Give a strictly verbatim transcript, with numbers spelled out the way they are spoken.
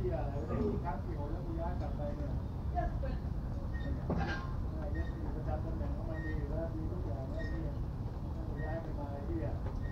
ที่อะไรได้กี่ครั้งกี่หนแล้วกูย้ายกลับไปเนี่ยยัดเป็นยัดอยู่ประจำตำแหน่งของมันดีอยู่แล้วดีทุกอย่างไอ้ที่ย้ายไปมาไอ้ที่